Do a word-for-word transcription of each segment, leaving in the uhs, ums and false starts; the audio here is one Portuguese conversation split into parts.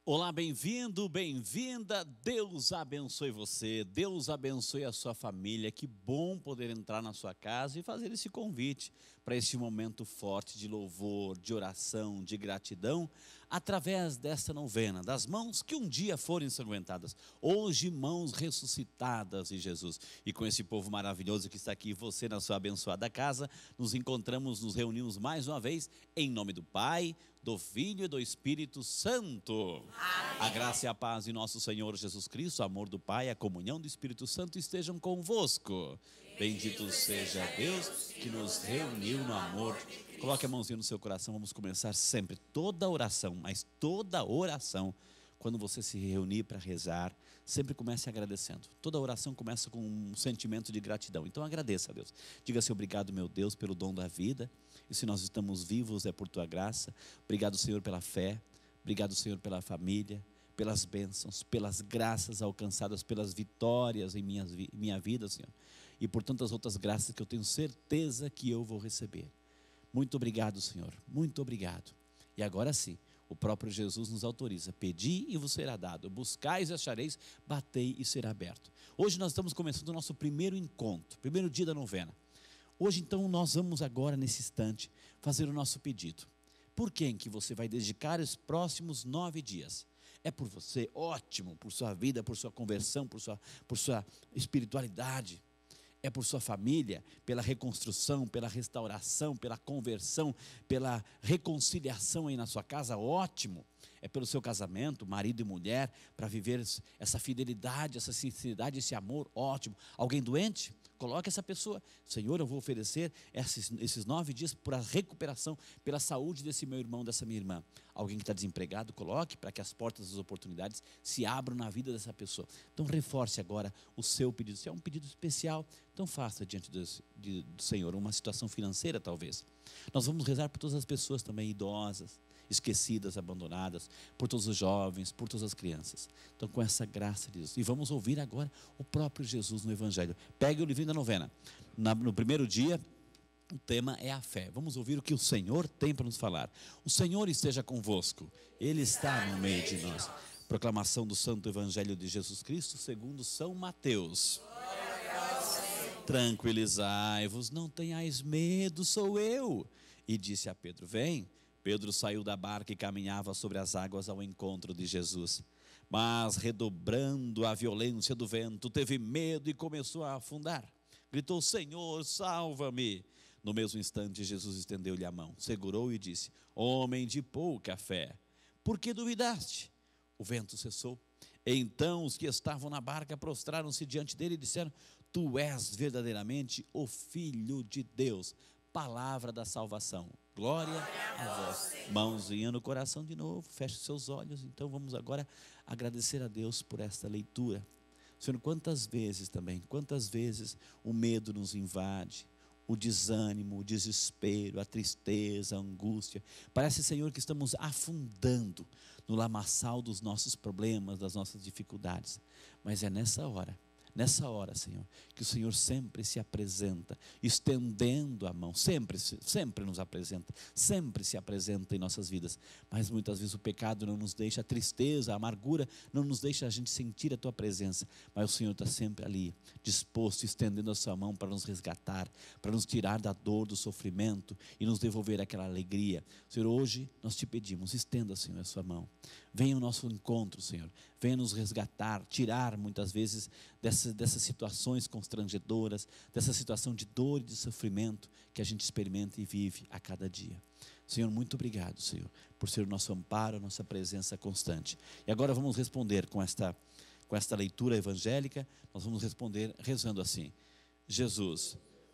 Olá, bem-vindo, bem-vinda, Deus abençoe você, Deus abençoe a sua família, que bom poder entrar na sua casa e fazer esse convite para este momento forte de louvor, de oração, de gratidão, através desta novena, das mãos que um dia foram ensanguentadas, hoje mãos ressuscitadas em Jesus, e com esse povo maravilhoso que está aqui, você na sua abençoada casa, nos encontramos, nos reunimos mais uma vez, em nome do Pai, do Filho e do Espírito Santo. Amém. A graça e a paz de nosso Senhor Jesus Cristo, o amor do Pai, a comunhão do Espírito Santo estejam convosco. Bendito seja Deus que nos reuniu no amor. Coloque a mãozinha no seu coração, vamos começar sempre, toda oração, mas toda oração, quando você se reunir para rezar, sempre comece agradecendo. Toda oração começa com um sentimento de gratidão. Então agradeça a Deus. Diga-se obrigado, meu Deus, pelo dom da vida. E se nós estamos vivos é por tua graça. Obrigado, Senhor, pela fé. Obrigado, Senhor, pela família, pelas bênçãos, pelas graças alcançadas, pelas vitórias em minha, minha vida, Senhor. E por tantas outras graças que eu tenho certeza que eu vou receber. Muito obrigado, Senhor. Muito obrigado. E agora sim, o próprio Jesus nos autoriza: pedi e vos será dado, buscais e achareis, batei e será aberto. Hoje nós estamos começando o nosso primeiro encontro, primeiro dia da novena. Hoje então nós vamos agora nesse instante fazer o nosso pedido. Por quem que você vai dedicar os próximos nove dias? É por você? Ótimo, por sua vida, por sua conversão, por sua, por sua espiritualidade. É por sua família, pela reconstrução, pela restauração, pela conversão, pela reconciliação aí na sua casa, ótimo. É pelo seu casamento, marido e mulher, para viver essa fidelidade, essa sinceridade, esse amor, ótimo. Alguém doente? Coloque essa pessoa. Senhor, eu vou oferecer esses, esses nove dias para a recuperação, pela saúde desse meu irmão, dessa minha irmã. Alguém que está desempregado, coloque para que as portas das oportunidades se abram na vida dessa pessoa. Então reforce agora o seu pedido. Se é um pedido especial, então faça diante do, de, do Senhor, uma situação financeira talvez. Nós vamos rezar por todas as pessoas também idosas, esquecidas, abandonadas, por todos os jovens, por todas as crianças. Então com essa graça de Deus, e vamos ouvir agora o próprio Jesus no Evangelho. Pegue o livrinho da novena. Na, no primeiro dia, o tema é a fé. Vamos ouvir o que o Senhor tem para nos falar. O Senhor esteja convosco, Ele está no meio de nós. Proclamação do Santo Evangelho de Jesus Cristo segundo São Mateus. Tranquilizai-vos, não tenhais medo, sou eu. E disse a Pedro: vem. Pedro saiu da barca e caminhava sobre as águas ao encontro de Jesus. Mas, redobrando a violência do vento, teve medo e começou a afundar. Gritou: Senhor, salva-me! No mesmo instante, Jesus estendeu-lhe a mão, segurou e disse: homem de pouca fé, por que duvidaste? O vento cessou. Então os que estavam na barca prostraram-se diante dele e disseram: tu és verdadeiramente o Filho de Deus. Palavra da salvação. Glória, Glória a vós. Mãozinha no coração de novo, feche seus olhos. Então vamos agora agradecer a Deus por esta leitura. Senhor, quantas vezes também, quantas vezes o medo nos invade, o desânimo, o desespero, a tristeza, a angústia. Parece, Senhor, que estamos afundando no lamaçal dos nossos problemas, das nossas dificuldades. Mas é nessa hora, nessa hora, Senhor, que o Senhor sempre se apresenta, estendendo a mão, sempre, sempre nos apresenta, sempre se apresenta em nossas vidas. Mas muitas vezes o pecado não nos deixa, a tristeza, a amargura não nos deixa a gente sentir a Tua presença. Mas o Senhor está sempre ali, disposto, estendendo a Sua mão para nos resgatar, para nos tirar da dor, do sofrimento e nos devolver aquela alegria. Senhor, hoje nós te pedimos, estenda, Senhor, a Sua mão. Venha ao nosso encontro, Senhor, venha nos resgatar, tirar muitas vezes dessas, dessas situações constrangedoras, dessa situação de dor e de sofrimento que a gente experimenta e vive a cada dia. Senhor, muito obrigado, Senhor, por ser o nosso amparo, a nossa presença constante. E agora vamos responder com esta, com esta leitura evangélica, nós vamos responder rezando assim: Jesus,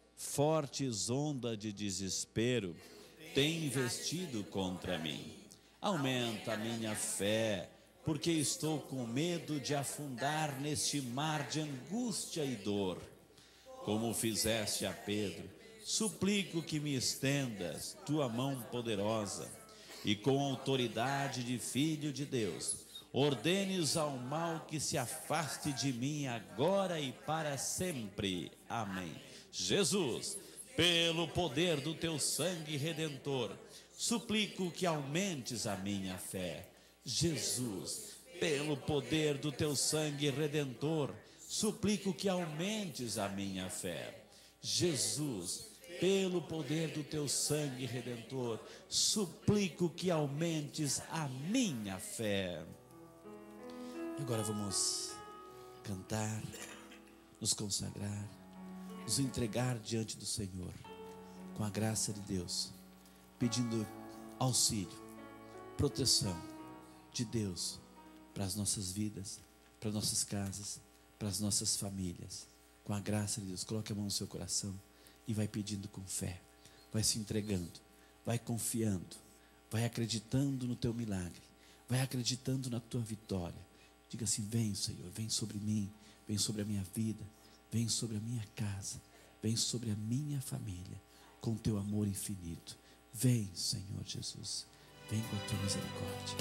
fortes ondas de desespero têm investido contra mim. Aumenta a minha fé, porque estou com medo de afundar neste mar de angústia e dor. Como fizeste a Pedro, suplico que me estendas tua mão poderosa e com autoridade de Filho de Deus, ordenes ao mal que se afaste de mim agora e para sempre. Amém. Jesus, pelo poder do teu sangue redentor, suplico que aumentes a minha fé. Jesus, pelo poder do teu sangue redentor, suplico que aumentes a minha fé. Jesus, pelo poder do teu sangue redentor, suplico que aumentes a minha fé. Agora vamos cantar, nos consagrar, nos entregar diante do Senhor, com a graça de Deus, pedindo auxílio, proteção de Deus para as nossas vidas, para as nossas casas, para as nossas famílias. Com a graça de Deus, coloque a mão no seu coração e vai pedindo com fé, vai se entregando, vai confiando, vai acreditando no teu milagre, vai acreditando na tua vitória. Diga assim: vem, Senhor, vem sobre mim, vem sobre a minha vida, vem sobre a minha casa, vem sobre a minha família, com teu amor infinito. Vem, Senhor Jesus, vem com a tua misericórdia.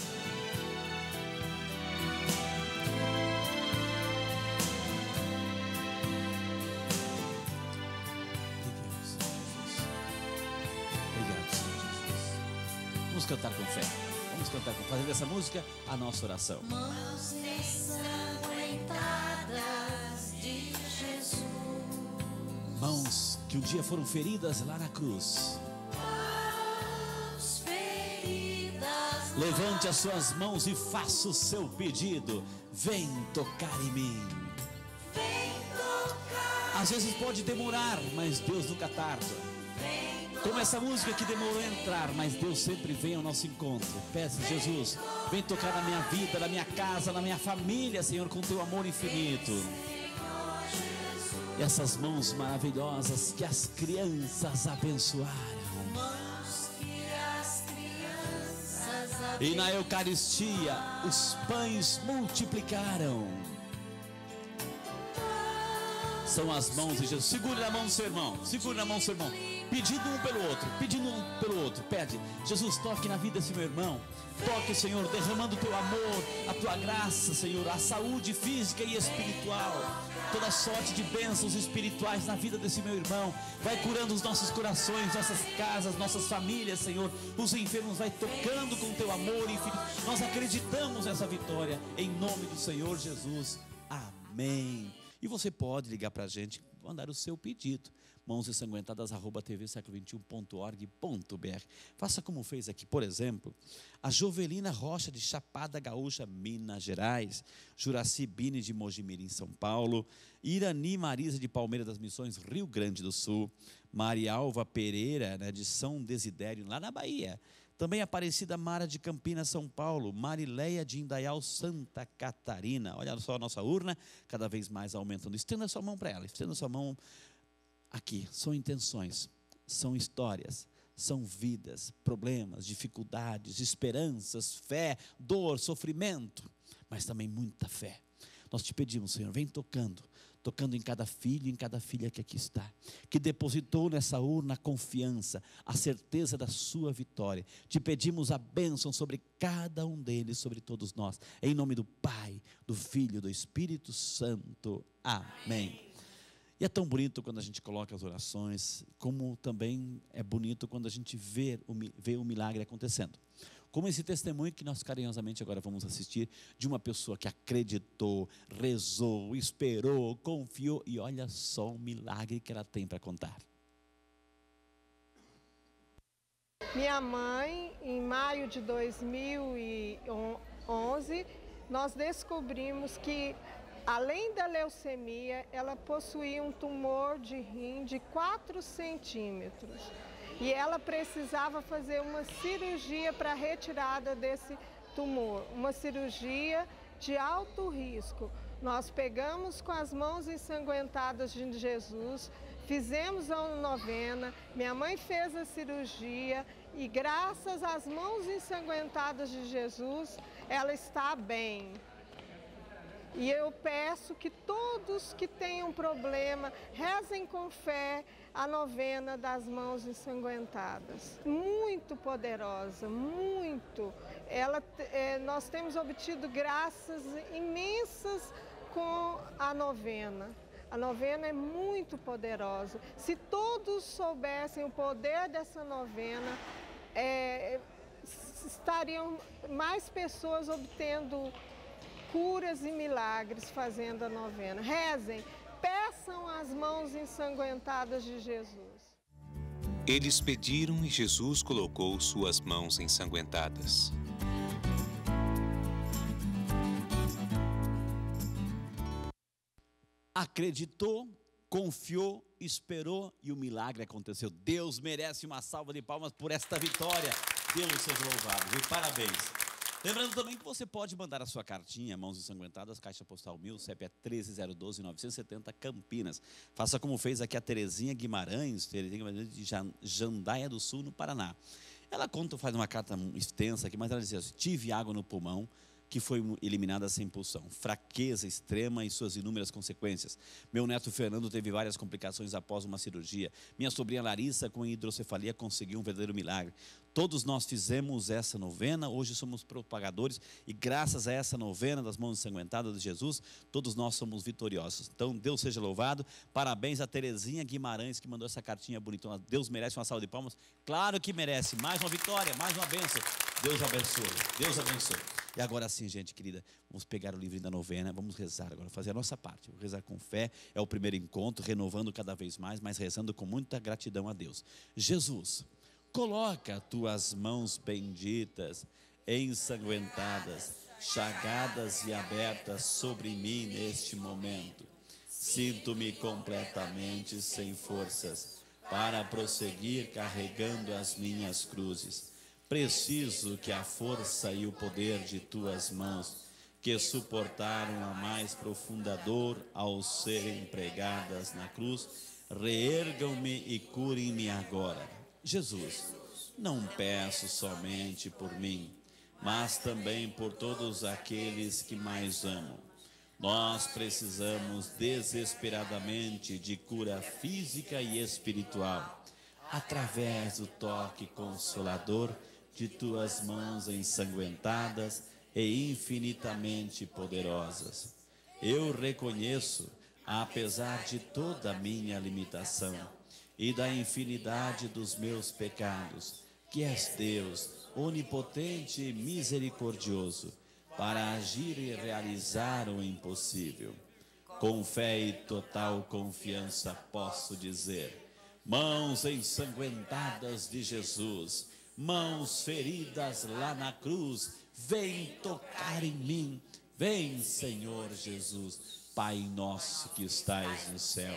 Vamos cantar com fé. Vamos cantar com fé. Fazer dessa música a nossa oração. Mãos ensanguentadas de Jesus. Mãos que um dia foram feridas lá na cruz. Mãos feridas. Levante as suas mãos e faça o seu pedido. Vem tocar em mim. Vem tocar. Às vezes pode demorar, mas Deus nunca tarda. Como essa música que demorou a entrar, mas Deus sempre vem ao nosso encontro. Peça: Jesus, vem tocar na minha vida, na minha casa, na minha família, Senhor, com teu amor infinito. E essas mãos maravilhosas que as crianças abençoaram. E na Eucaristia os pães multiplicaram. São as mãos de Jesus. Segure na mão do seu irmão, segure na mão do seu irmão, pedindo um pelo outro, pedindo um pelo outro. Pede: Jesus, toque na vida desse meu irmão. Toque, Senhor, derramando o teu amor, a tua graça, Senhor, a saúde física e espiritual, toda sorte de bênçãos espirituais na vida desse meu irmão. Vai curando os nossos corações, nossas casas, nossas famílias, Senhor. Os enfermos vai tocando com o teu amor infinito. Nós acreditamos nessa vitória, em nome do Senhor Jesus. Amém. E você pode ligar para a gente, mandar o seu pedido. Mãos ensanguentadas arroba tv século vinte e um ponto org ponto br. Faça como fez aqui, por exemplo, a Jovelina Rocha de Chapada Gaúcha, Minas Gerais, Juraci Bini de Mojimirim, São Paulo, Irani Marisa de Palmeira das Missões, Rio Grande do Sul, Maria Alva Pereira, né, de São Desidério, lá na Bahia. Também Aparecida Mara de Campinas, São Paulo, Marileia de Indaial, Santa Catarina. Olha só a nossa urna, cada vez mais aumentando. Estenda sua mão para ela, estenda sua mão. Aqui são intenções, são histórias, são vidas, problemas, dificuldades, esperanças, fé, dor, sofrimento, mas também muita fé. Nós te pedimos, Senhor, vem tocando, tocando em cada filho, em cada filha que aqui está, que depositou nessa urna a confiança, a certeza da sua vitória. Te pedimos a bênção sobre cada um deles, sobre todos nós, em nome do Pai, do Filho e do Espírito Santo. Amém. E é tão bonito quando a gente coloca as orações, como também é bonito quando a gente vê o, vê o milagre acontecendo. Como esse testemunho que nós carinhosamente agora vamos assistir, de uma pessoa que acreditou, rezou, esperou, confiou, e olha só o milagre que ela tem para contar. Minha mãe, em maio de dois mil e onze, nós descobrimos que, além da leucemia, ela possuía um tumor de rim de quatro centímetros. E ela precisava fazer uma cirurgia para a retirada desse tumor, uma cirurgia de alto risco. Nós pegamos com as mãos ensanguentadas de Jesus, fizemos a novena, minha mãe fez a cirurgia e, graças às mãos ensanguentadas de Jesus, ela está bem. E eu peço que todos que tenham problema, rezem com fé a novena das mãos ensanguentadas. Muito poderosa, muito. Ela, é, nós temos obtido graças imensas com a novena. A novena é muito poderosa. Se todos soubessem o poder dessa novena, é, estariam mais pessoas obtendo curas e milagres fazendo a novena. Rezem, peçam as mãos ensanguentadas de Jesus. Eles pediram e Jesus colocou suas mãos ensanguentadas. Acreditou, confiou, esperou e o milagre aconteceu. Deus merece uma salva de palmas por esta vitória. Deus seja louvado, viu? Parabéns. Lembrando também que você pode mandar a sua cartinha, Mãos Ensanguentadas, Caixa Postal mil, C E P é treze zero um dois, novecentos e setenta, Campinas. Faça como fez aqui a Terezinha Guimarães, Terezinha Guimarães de Jandaia do Sul, no Paraná. Ela conta, faz uma carta extensa aqui, mas ela dizia assim: tive água no pulmão, que foi eliminada sem impulsão, fraqueza extrema e suas inúmeras consequências. Meu neto Fernando teve várias complicações após uma cirurgia. Minha sobrinha Larissa, com hidrocefalia, conseguiu um verdadeiro milagre. Todos nós fizemos essa novena, hoje somos propagadores e graças a essa novena das mãos ensanguentadas de Jesus, todos nós somos vitoriosos. Então, Deus seja louvado. Parabéns a Terezinha Guimarães, que mandou essa cartinha bonitona. Deus merece uma salva de palmas? Claro que merece. Mais uma vitória, mais uma bênção. Deus abençoe. Deus abençoe. E agora sim, gente querida, vamos pegar o livrinho da novena, vamos rezar agora, fazer a nossa parte. Vou rezar com fé, é o primeiro encontro, renovando cada vez mais, mas rezando com muita gratidão a Deus. Jesus, coloca tuas mãos benditas, ensanguentadas, chagadas e abertas sobre mim neste momento. Sinto-me completamente sem forças para prosseguir carregando as minhas cruzes. Preciso que a força e o poder de tuas mãos, que suportaram a mais profunda dor ao serem pregadas na cruz, reergam-me e curem-me agora. Jesus, não peço somente por mim, mas também por todos aqueles que mais amo. Nós precisamos desesperadamente de cura física e espiritual, através do toque consolador de tuas mãos ensanguentadas e infinitamente poderosas. Eu reconheço, apesar de toda a minha limitação e da infinidade dos meus pecados, que és Deus, onipotente e misericordioso, para agir e realizar o impossível. Com fé e total confiança posso dizer: mãos ensanguentadas de Jesus, mãos feridas lá na cruz, vem tocar em mim. Vem, Senhor Jesus. Pai nosso que estais no céu,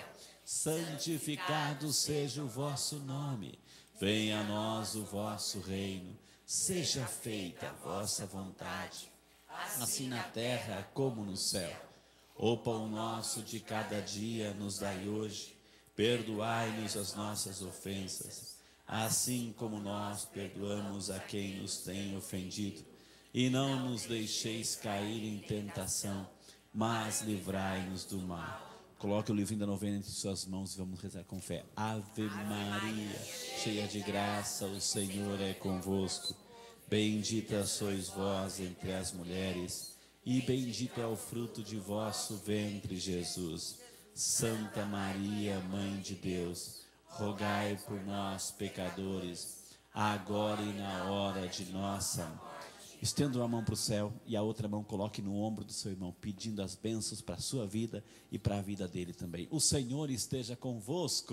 santificado seja o vosso nome. Venha a nós o vosso reino. Seja feita a vossa vontade, assim na terra como no céu. O pão nosso de cada dia nos dai hoje. Perdoai-nos as nossas ofensas, assim como nós perdoamos a quem nos tem ofendido. E não nos deixeis cair em tentação, mas livrai-nos do mal. Coloque o livrinho da novena entre suas mãos e vamos rezar com fé. Ave Maria, cheia de graça, o Senhor é convosco. Bendita sois vós entre as mulheres, e bendito é o fruto de vosso ventre, Jesus. Santa Maria, Mãe de Deus, rogai por nós, pecadores, agora e na hora de nossa morte. Estenda uma mão para o céu e a outra mão coloque no ombro do seu irmão, pedindo as bênçãos para a sua vida e para a vida dele também. O Senhor esteja convosco.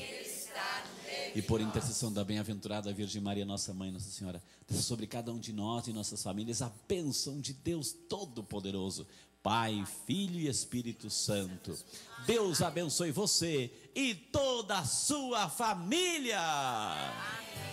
E por intercessão da bem-aventurada Virgem Maria, nossa Mãe, Nossa Senhora, desça sobre cada um de nós e nossas famílias a bênção de Deus Todo-Poderoso, Pai, Filho e Espírito Santo. Deus abençoe você e toda a sua família.